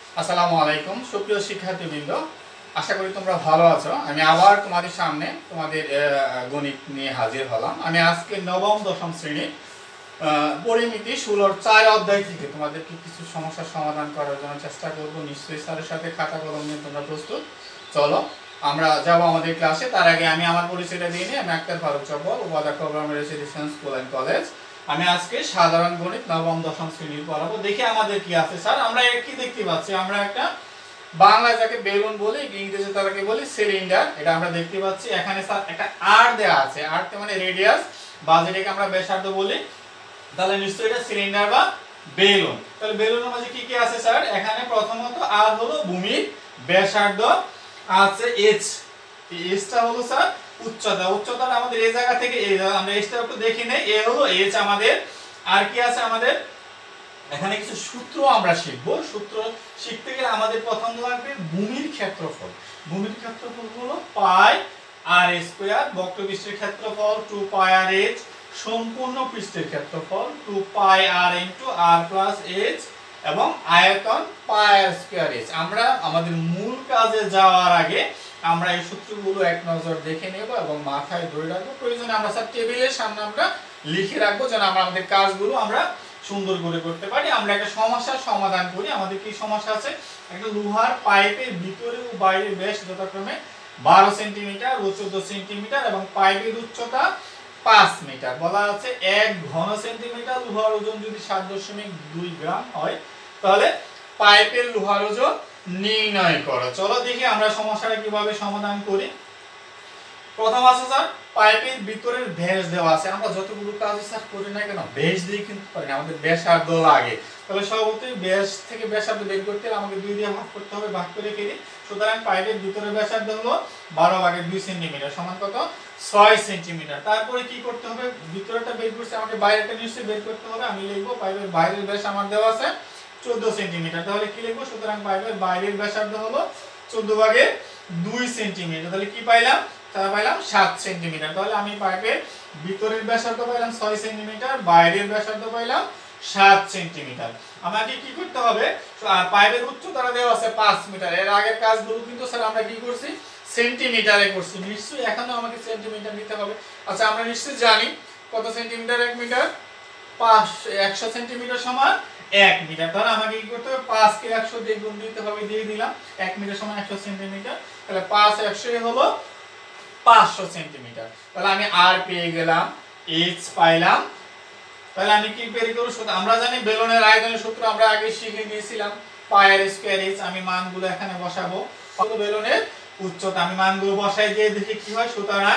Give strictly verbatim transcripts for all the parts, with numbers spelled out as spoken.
আসসালামু আলাইকুম সুপ্রিয় শিক্ষার্থীবৃন্দ, আশা করি তোমরা ভালো আছো। আমি আবার তোমাদের সামনে তোমাদের গণিত নিয়ে হাজির হলাম। আমি আজকে নবম দশম শ্রেণীর পরিমিতি ষোলোর চার অধ্যায় থেকে তোমাদেরকে কিছু সমস্যার সমাধান করার জন্য চেষ্টা করব। নিশ্চয়ই স্যারের সাথে খাতা কলম নিয়ে তোমরা প্রস্তুত। চলো আমরা যাব আমাদের ক্লাসে। তার আগে আমি আমার পরিচয়টা দিয়ে নিই। আমি আক্তার ফারুক চব্বল, উপাধ্যক্ষ primary residential school and college. আমি আজকে সাধারণ গণিত নবম দশম শ্রেণীর পড়াবো। দেখি আমাদের কি আছে স্যার। আমরা কি দেখতে পাচ্ছি, আমরা একটা বাংলা যাকে বেলুন বলি, ইংরেজি তাকে বলি সিলিন্ডার। এটা আমরা দেখতে পাচ্ছি। এখানে স্যার একটা আর দেয়া আছে, আর মানে রেডিয়াস, বা যেটাকে আমরা ব্যাসার্ধ বলি। তাহলে নিশ্চয়ই এটা সিলিন্ডার বা বেলুন। তাহলে বেলুনের মাঝে কি কি আছে স্যার? এখানে প্রথমত আর হলো ভূমির ব্যাসার্ধ আছে এইচ। এইচটা হলো স্যার উচ্চতা। উচ্চতাটা আমাদের এই জায়গা থেকে এই আমরা এইচটা একটু দেখি নেই। এ হলো এইচ আমাদের। আর কি আছে আমাদের? এখানে কিছু সূত্র আমরা শিখব। সূত্র শিখতে গেলে আমাদের প্রথম লাগবে ভূমির ক্ষেত্রফল। ভূমির ক্ষেত্রফল হলো পাই আর স্কয়ার। বক্রপৃষ্ঠের ক্ষেত্রফল টু পাই আর এইচ। সম্পূর্ণ পৃষ্ঠের ক্ষেত্রফল two pi r into r plus H, এবং আয়তন পাই আর স্কয়ার এইচ। আমরা আমাদের মূল কাজে যাওয়ার আগে আমরা এই সূত্রগুলো এক নজর দেখে নেব এবং মাথায় ধরে রাখবো। প্রয়োজনে আমরা স্যার টেবিলের সামনে আমরা লিখে রাখবো, যেন আমরা আমাদের কাজগুলো আমরা সুন্দর করে করতে পারি। আমরা একটা সমস্যার সমাধান করি। আমাদের কি সমস্যা আছে? একটা লোহার পাইপের ভিতরে ও বাইরে ব্যাস যথাক্রমে বারো সেন্টিমিটার ও চোদ্দ সেন্টিমিটার, এবং পাইপের উচ্চতা পাঁচ মিটার। বলা আছে এক ঘন সেন্টিমিটার লোহার ওজন যদি সাত দশমিক দুই গ্রাম হয়, তাহলে পাইপের লোহার ওজন নির্ণয় করো। চলো দেখি আমরা সমস্যাটা কিভাবে সমাধান করি। প্রথম আছে স্যার পাইপের ভিতরের ব্যাস দেওয়া আছে। আমরা যতগুলো কাজ স্যার করি না কেন, ব্যাস দিয়ে কিন্তু পারি না, আমাদের ব্যাসার্ধ লাগে। তাহলে সর্বপ্রথম ব্যাস থেকে ব্যাসার্ধ বের করতে হলে আমাকে দুই দিয়ে ভাগ করতে হবে, ভাগ করে ফেলি। সুতরাং পাইপের ভিতরের ব্যাসার্ধ হলো বারো ভাগের দুই সেন্টিমিটার সমান কত? ছয় সেন্টিমিটার। তারপরে কি করতে হবে? ভিতরেটা বের করতে আমাকে বাইরেটা নিশ্চয়ই বের করতে হবে। আমি লিখবো পাইপের বাইরের ব্যাস আমার দেওয়া আছে চোদ্দ সেন্টিমিটার। তাহলে কি লিখবো? সুতরাং পাইপের বাইরের ব্যাসার্ধ হলো চোদ্দ ভাগের দুই সেন্টিমিটার। তাহলে কি পাইলাম? তাহলে পাইলাম সাত সেন্টিমিটার। তাহলে আমি পাইপের ভিতরের ব্যাসার্ধ পাইলাম ছয় সেন্টিমিটার, বাইরের ব্যাসার্ধ পাইলাম সাত সেন্টিমিটার। আমাকে কি করতে হবে? পাইপের উচ্চতা দেওয়া আছে পাঁচ মিটার। এর আগের কাজগুলো কিন্তু স্যার আমরা কি করছি? সেন্টিমিটারে করছি। নিশ্চয়ই এখানেও আমাকে সেন্টিমিটার নিতে হবে। আচ্ছা আমরা নিশ্চয়ই জানি কত সেন্টিমিটার এক মিটার? পাঁচ একশো সেন্টিমিটার সমান এক মিটার। তাহলে আমাকে কি করতে হবে? পাঁচ কে একশো দিয়ে গুণ দিতে হবে, দিয়ে দিলাম। এক মিটার সমান একশো সেন্টিমিটার। তাহলে পাঁচ একশো হলো পাঁচশো সেন্টিমিটার। তাহলে আমি আর পেয়ে গেলাম, এইচ পাইলাম। তাহলে আমি কি বের করব? সূত্র আমরা জানি বেলুনের আয়তনের সূত্র আমরা আগে শিখে নিয়েছিলাম, পাই আর স্কয়ার এইচ। আমি মানগুলো এখানে বসাবো। বেলুনের উচ্চতা আমি মানগুলো বসাই দিয়ে দেখি কি হয়। সুতরাং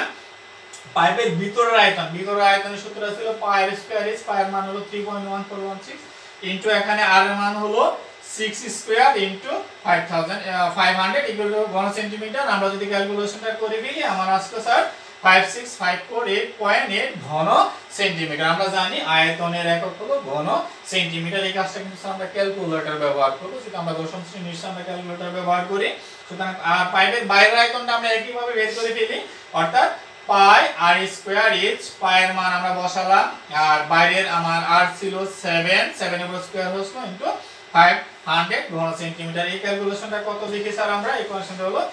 পাইপের ভিতরের আয়তন, ভিতরের আয়তনের সূত্র ছিল পাই আর স্কয়ার এইচ। পাই এর মান হলো তিন পয়েন্ট এক চার এক ছয় ইনটু এখানে আর এর মান হলো ছয় স্কয়ার ইনটু পাঁচ হাজার পাঁচশো ইকুয়াল টু ঘন সেন্টিমিটার। আমরা যদি ক্যালকুলেশনটা করে ফেলি, আমার আসলে স্যার পাঁচ ছয় পাঁচ চার আট পয়েন্ট আট ঘন সেন্টিমিটার। আমরা জানি আয়তনের একক হলো ঘন সেন্টিমিটার। এই কাজটা কিন্তু আমরা ক্যালকুলেটর ব্যবহার করব, যেটা আমরা দশম শ্রেণীর আমরা ক্যালকুলেটর ব্যবহার করি। সুতরাং পাইপের বাইরের আয়তনটা আমরা একই ভাবে বের করে ফেলি, অর্থাৎ পাই আর স্কয়ার এইচ। পাই এর মান আমরা বসালাম, আর বাইরের আমার আর ছিল সাত, সাত এর স্কয়ার হলো ইনটু পাঁচশো ঘন সেন্টিমিটার। এই ক্যালকুলেশনটা কত লিখি স্যার আমরা? এই কোশ্চেনটা হলো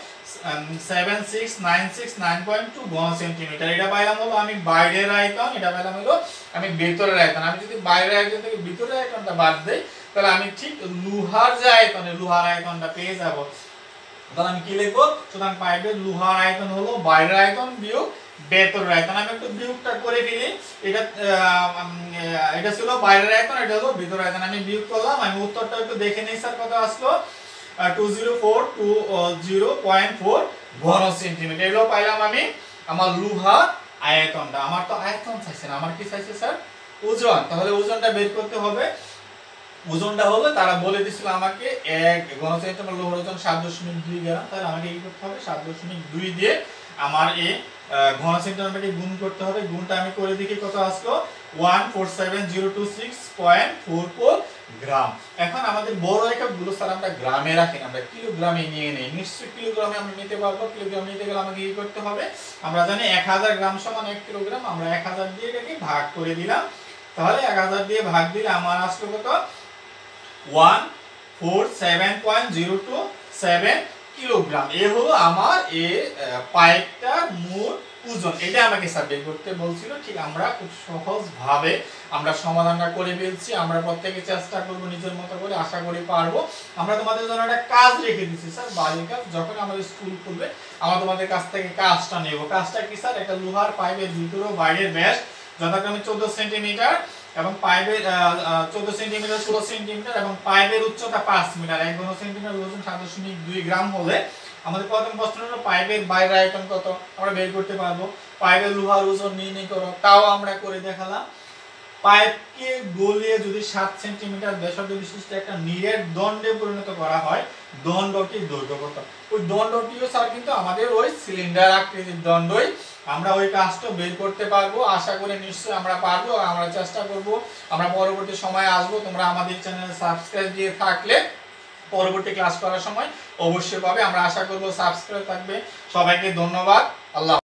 সাত ছয় নয় ছয় নয় পয়েন্ট দুই ঘন সেন্টিমিটার। এটা পাইলাম হলো আমি বাইরের আয়তন, এটা পাইলাম হলো আমি ভিতরের আয়তন। আমি যদি বাইরের আয়তন থেকে ভিতরের আয়তনটা বাদ দেই, তাহলে আমি ঠিক লোহার যে আয়তন, লোহার আয়তনটা পেয়ে যাব। তাহলে আমি কি লিখবো? সুতরাং পাইপের লোহার আয়তন হলো বাইরের আয়তন বিয়োগ ভেতরের আয়তন। আমি একটু বিয়োগটা করে ফেলি। এটা এটা ছিল বাইরের আয়তন, এটা হলো ভিতরের আয়তন। আমি বিয়োগ করলাম। আমি উত্তরটা একটু দেখে নেই স্যার কত আসলো। দুই শূন্য চার দুই শূন্য পয়েন্ট চার ঘন সেন্টিমিটার। এগুলো পাইলাম আমি আমার লোহার আয়তনটা। আমার তো আয়তন চাইছে না, আমার কি চাইছে স্যার? ওজন। তাহলে ওজনটা বের করতে হবে। ওজনটা হলো তারা বলে দিছিল আমাকে এক ঘন সেন্টিমিটার লোহার ওজন সাত দশমিক দুই গ্রাম। তাহলে আমাকে কি করতে হবে? সাত দশমিক দুই দিয়ে আমার এই ঘন সেন্টিমিটারকে গুণ করতে হবে। গুণটা আমি করে দেখি কত আসলো। এক চার সাত শূন্য দুই ছয় পয়েন্ট চার চার গ্রাম। এখন আমাদের বড় এককগুলো স্যার আমরা গ্রামে রাখি না, আমরা কিলোগ্রামে নিয়ে নেই। নিশ্চয়ই কিলোগ্রামে আমরা নিতে পারবো। কিলোগ্রাম নিতে গেলে আমাকে কি করতে হবে? আমরা জানি এক হাজার গ্রাম সমান এক কিলোগ্রাম। আমরা এক হাজার দিয়ে এটাকে ভাগ করে দিলাম। তাহলে এক হাজার দিয়ে ভাগ দিলে আমার আসলো কত? এক four seven point zero two seven kilogram. এ হলো আমার এ পাইপটার মূল ওজন। এটা আমাকে স্যার বের করতে বলছিল। ঠিক আমরা খুব সহজ ভাবে আমরা সমাধানটা করে ফেলছি। আমরা প্রত্যেকে চেষ্টা করব নিজের মতো করে, আশা করি পারবো। আমরা তোমাদের জন্য একটা কাজ রেখে দিচ্ছি স্যার, বাড়ির কাজ। যখন আমাদের স্কুল খুলবে আমরা তোমাদের কাছ থেকে কাজটা নেব। কাজটা কি স্যার? একটা লোহার পাইপের ভিতরে ও বাইরের ব্যাস যথাক্রমে চোদ্দ সেন্টিমিটার এবং পাইপের চোদ্দ সেন্টিমিটার ষোলো সেন্টিমিটার এবং পাইপের উচ্চতা পাঁচ মিটার, এক ঘন সেন্টিমিটার ওজন সাত দশমিক দুই গ্রাম হলে আমাদের প্রথম প্রশ্ন হলো পাইপের বাইরের আয়তন কত, আমরা বের করতে পারবো। পাইপের লোহার ওজন নির্ণয় করো, তাও আমরা করে দেখালাম। পাইপকে গলিয়ে যদি সাত সেন্টিমিটার ব্যাসার্ধ বিশিষ্ট একটা নিরেট দণ্ডে পরিণত করা হয়, দণ্ডটির দৈর্ঘ্য কত? ওই দণ্ডটিও স্যার কিন্তু আমাদের ওই সিলিন্ডার আকৃতির দণ্ডই। আমরা ওই কাজটা বের করতে পারবো, আশা করি নিশ্চয়ই আমরা পারবো। আমরা চেষ্টা করব, আমরা পরবর্তী সময়ে আসবো। তোমরা আমাদের চ্যানেলে সাবস্ক্রাইব দিয়ে থাকলে পরবর্তী ক্লাস করার সময় অবশ্যই পাবে। আমরা আশা করব সাবস্ক্রাইব থাকবে। সবাইকে ধন্যবাদ। আল্লাহ।